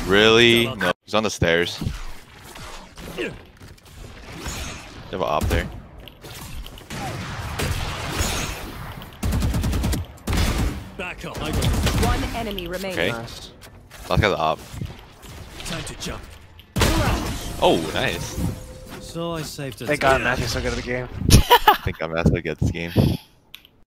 Really? No, he's on the stairs. They have an op there. Back up. One enemy remaining. Okay. Nice. Last guy's op. Time to jump. Oh, nice. So I saved it. Thank God Matthew's so good at the game. I think I'm actually good at this game.